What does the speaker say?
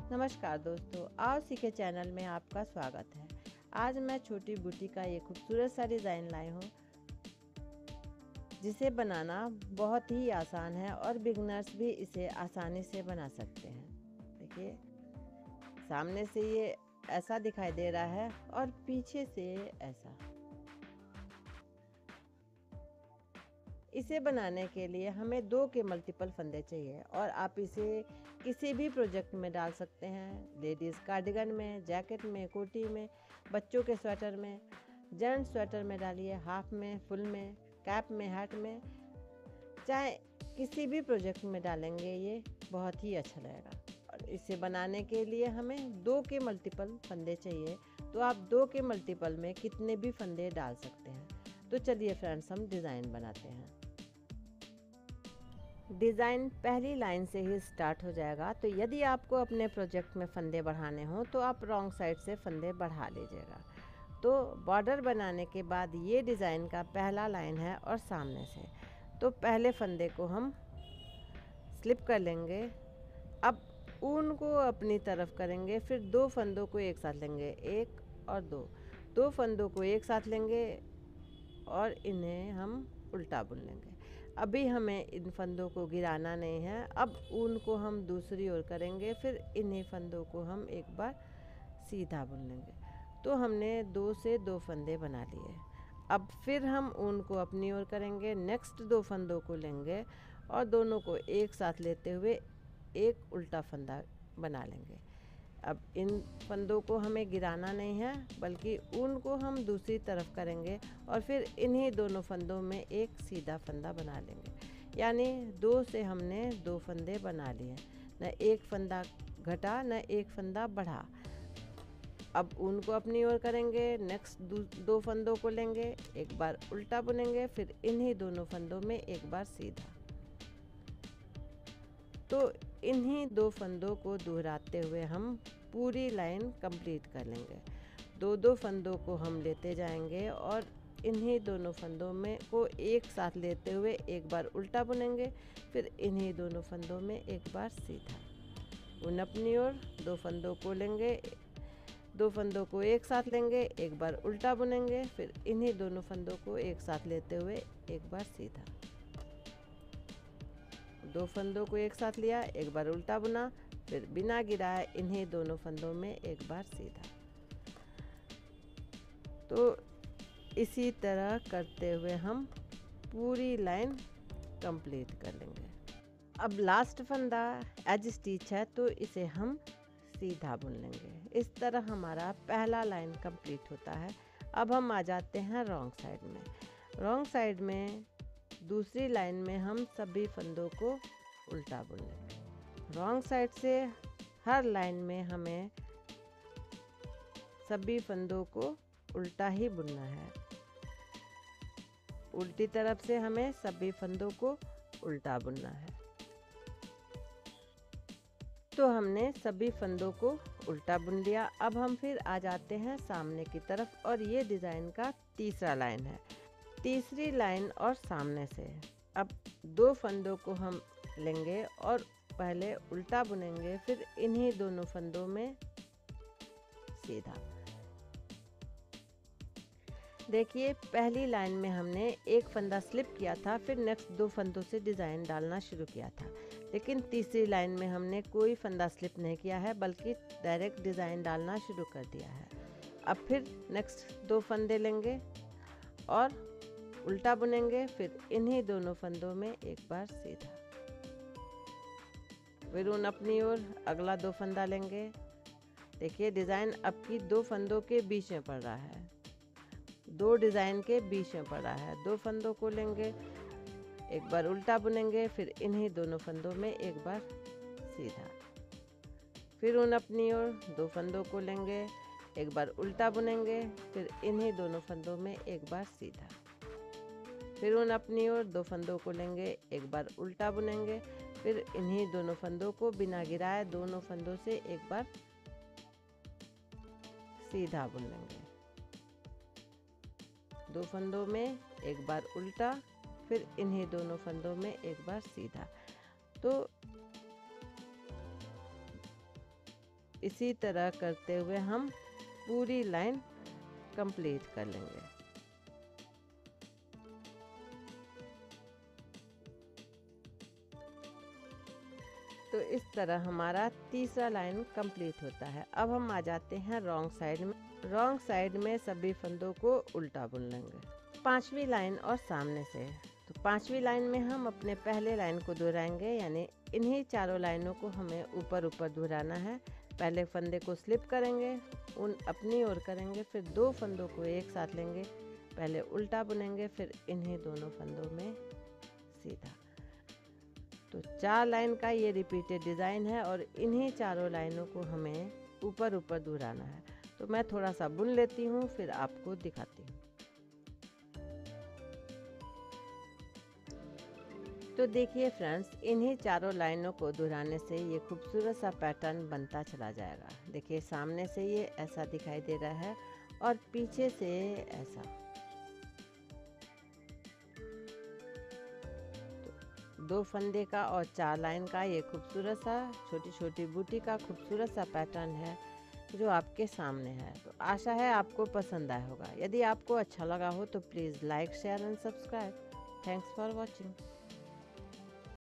नमस्कार दोस्तों, आओ सीखे चैनल में आपका स्वागत है। आज मैं छोटी बूटी का ये खूबसूरत सा डिज़ाइन लाई हूँ, जिसे बनाना बहुत ही आसान है और बिगनर्स भी इसे आसानी से बना सकते हैं। देखिए, सामने से ये ऐसा दिखाई दे रहा है और पीछे से ऐसा। इसे बनाने के लिए हमें 2 के मल्टीपल फंदे चाहिए और आप इसे किसी भी प्रोजेक्ट में डाल सकते हैं। लेडीज़ कार्डिगन में, जैकेट में, कोटी में, बच्चों के स्वेटर में, जेंट्स स्वेटर में डालिए, हाफ में, फुल में, कैप में, हैट में, चाहे किसी भी प्रोजेक्ट में डालेंगे ये बहुत ही अच्छा लगेगा। और इसे बनाने के लिए हमें 2 के मल्टीपल फंदे चाहिए, तो आप 2 के मल्टीपल में कितने भी फंदे डाल सकते हैं। तो चलिए फ्रेंड्स, हम डिज़ाइन बनाते हैं। डिज़ाइन पहली लाइन से ही स्टार्ट हो जाएगा, तो यदि आपको अपने प्रोजेक्ट में फंदे बढ़ाने हों तो आप रॉन्ग साइड से फंदे बढ़ा लीजिएगा। तो बॉर्डर बनाने के बाद ये डिज़ाइन का पहला लाइन है और सामने से तो पहले फंदे को हम स्लिप कर लेंगे। अब ऊन को अपनी तरफ करेंगे, फिर 2 फंदों को एक साथ लेंगे, 1 और 2 फंदों को एक साथ लेंगे और इन्हें हम उल्टा बुन लेंगे। अभी हमें इन फंदों को गिराना नहीं है। अब ऊन को हम दूसरी ओर करेंगे, फिर इन्हीं फंदों को हम एक बार सीधा बुन लेंगे। तो हमने 2 से 2 फंदे बना लिए। अब फिर हम ऊन को अपनी ओर करेंगे, नेक्स्ट 2 फंदों को लेंगे और दोनों को एक साथ लेते हुए एक उल्टा फंदा बना लेंगे। अब इन फंदों को हमें गिराना नहीं है, बल्कि ऊन को हम दूसरी तरफ करेंगे और फिर इन्हीं दोनों फंदों में एक सीधा फंदा बना लेंगे। यानी 2 से हमने 2 फंदे बना लिए, न एक फंदा घटा न एक फंदा बढ़ा। अब ऊन को अपनी ओर करेंगे, नेक्स्ट 2 फंदों को लेंगे, एक बार उल्टा बुनेंगे, फिर इन्हीं दोनों फंदों में एक बार सीधा। तो इन्हीं 2 फंदों को दोहराते हुए हम पूरी लाइन कंप्लीट कर लेंगे। 2 फंदों को हम लेते जाएंगे और इन्हीं दोनों फंदों में को एक साथ लेते हुए एक बार उल्टा बुनेंगे, फिर इन्हीं दोनों फंदों में एक बार सीधा। ऊन अपनी ओर 2 फंदों को लेंगे, 2 फंदों को एक साथ लेंगे, एक बार उल्टा बुनेंगे, फिर इन्हीं दोनों फंदों को एक साथ लेते हुए एक बार सीधा। 2 फंदों को एक साथ लिया, एक बार उल्टा बुना, फिर बिना गिराए इन्हीं दोनों फंदों में एक बार सीधा। तो इसी तरह करते हुए हम पूरी लाइन कंप्लीट कर लेंगे। अब लास्ट फंदा एज स्टिच है, तो इसे हम सीधा बुन लेंगे। इस तरह हमारा पहला लाइन कंप्लीट होता है। अब हम आ जाते हैं रॉन्ग साइड में। रॉन्ग साइड में दूसरी लाइन में हम सभी फंदों को उल्टा बुन लेंगे। रॉन्ग साइड से हर लाइन में हमें सभी फंदों को उल्टा ही बुनना है। उल्टी तरफ से हमें सभी फंदों को उल्टा बुनना है। तो हमने सभी फंदों को उल्टा बुन लिया। अब हम फिर आ जाते हैं सामने की तरफ और ये डिज़ाइन का तीसरा लाइन है। तीसरी लाइन और सामने से अब 2 फंदों को हम लेंगे और पहले उल्टा बुनेंगे, फिर इन्हीं दोनों फंदों में सीधा। देखिए, पहली लाइन में हमने एक फंदा स्लिप किया था, फिर नेक्स्ट 2 फंदों से डिज़ाइन डालना शुरू किया था। लेकिन तीसरी लाइन में हमने कोई फंदा स्लिप नहीं किया है, बल्कि डायरेक्ट डिज़ाइन डालना शुरू कर दिया है। अब फिर नेक्स्ट 2 फंदे लेंगे और उल्टा बुनेंगे, फिर इन्हीं दोनों फंदों में एक बार सीधा। फिर ऊन अपनी ओर अगला 2 फंदा लेंगे। देखिए, डिज़ाइन अब की 2 फंदों के बीच में पड़ रहा है, 2 डिज़ाइन के बीच में पड़ रहा है। 2 फंदों को लेंगे, एक बार उल्टा बुनेंगे, फिर इन्हीं दोनों फंदों में एक बार सीधा। फिर ऊन अपनी ओर 2 फंदों को लेंगे, एक बार उल्टा बुनेंगे, फिर इन्हीं दोनों फंदों में एक बार सीधा। फिर ऊन अपनी ओर 2 फंदों को लेंगे, एक बार उल्टा बुनेंगे, फिर इन्हीं दोनों फंदों को बिना गिराए दोनों फंदों से एक बार सीधा बुन लेंगे। 2 फंदों में एक बार उल्टा, फिर इन्हीं दोनों फंदों में एक बार सीधा। तो इसी तरह करते हुए हम पूरी लाइन कंप्लीट कर लेंगे। तो इस तरह हमारा तीसरा लाइन कंप्लीट होता है। अब हम आ जाते हैं रॉन्ग साइड में। रॉन्ग साइड में सभी फंदों को उल्टा बुन लेंगे। पांचवी लाइन और सामने से, तो पांचवी लाइन में हम अपने पहले लाइन को दोहराएंगे, यानी इन्हीं चारों लाइनों को हमें ऊपर ऊपर दोहराना है। पहले फंदे को स्लिप करेंगे, उन अपनी ओर करेंगे, फिर दो फंदों को एक साथ लेंगे, पहले उल्टा बुनेंगे, फिर इन्हीं दोनों फंदों में सीधा। तो 4 लाइन का ये रिपीटेड डिज़ाइन है और इन्हीं चारों लाइनों को हमें ऊपर ऊपर दोहराना है। तो मैं थोड़ा सा बुन लेती हूँ, फिर आपको दिखाती हूँ। तो देखिए फ्रेंड्स, इन्हीं चारों लाइनों को दोहराने से ये खूबसूरत सा पैटर्न बनता चला जाएगा। देखिए सामने से ये ऐसा दिखाई दे रहा है और पीछे से ऐसा। तो 2 फंदे का और 4 लाइन का ये खूबसूरत सा छोटी छोटी बूटी का खूबसूरत सा पैटर्न है जो आपके सामने है। तो आशा है आपको पसंद आया होगा। यदि आपको अच्छा लगा हो तो please like, share and subscribe. Thanks for watching.